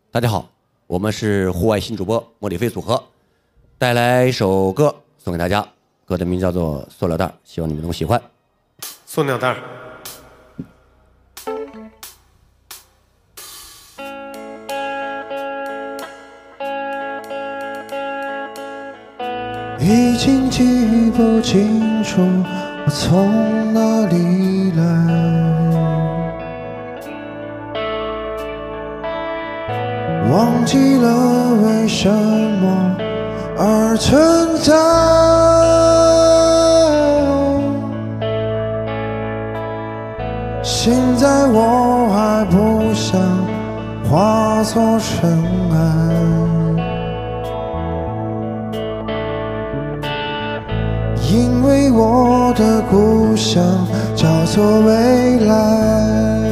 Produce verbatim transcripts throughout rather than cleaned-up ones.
大家好，我们是户外新主播莫里飞组合，带来一首歌送给大家，歌的名叫做《塑料袋》，希望你们能喜欢。 塑料袋。 已经记不清楚我从哪里来，忘记了为什么而存在。现在我还不想化作尘埃，因为我的故乡叫做未来。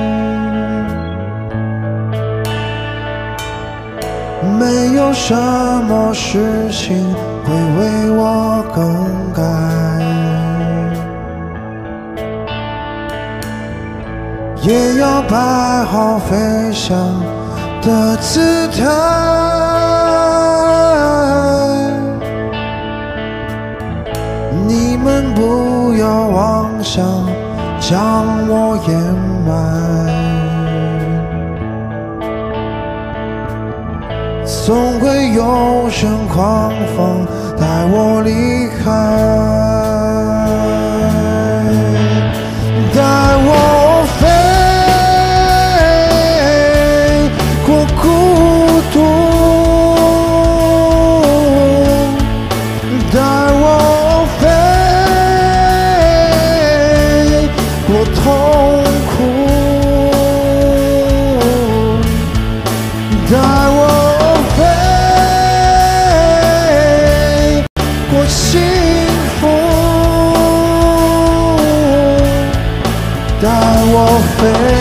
没有什么事情会为我更改，也要摆好飞翔的姿态。你们不要妄想将我掩埋，总会有阵狂风带我离开，带我飞过孤独，带我飞过痛苦，带我幸福，带我飞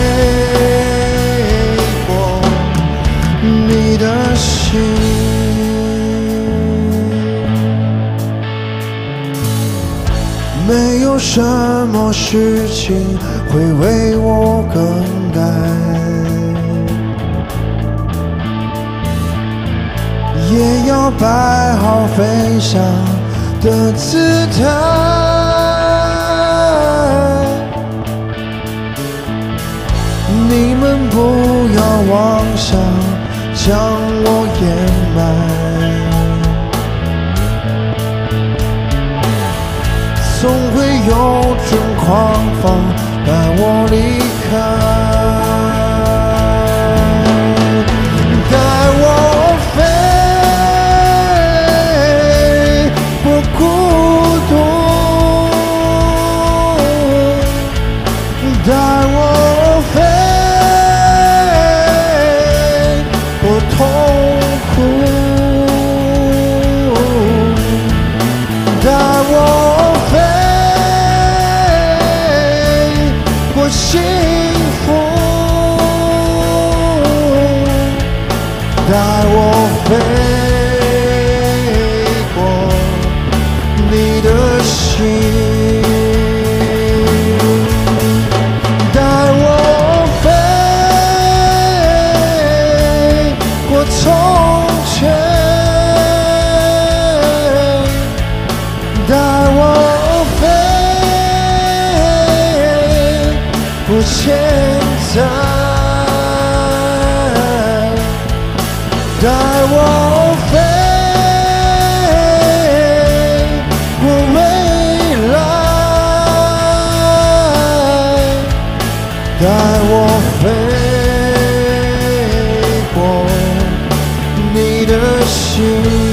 过你的心。没有什么事情会为我更改，也要摆好飞翔的姿态。你们不要妄想将我掩埋，总会有阵狂风带我离开，带我飞孤独，带我飞过痛苦，带我飞过幸福，带我飞你的心，带我飞过从前，带我飞过现在，带我飞带我飞过你的心。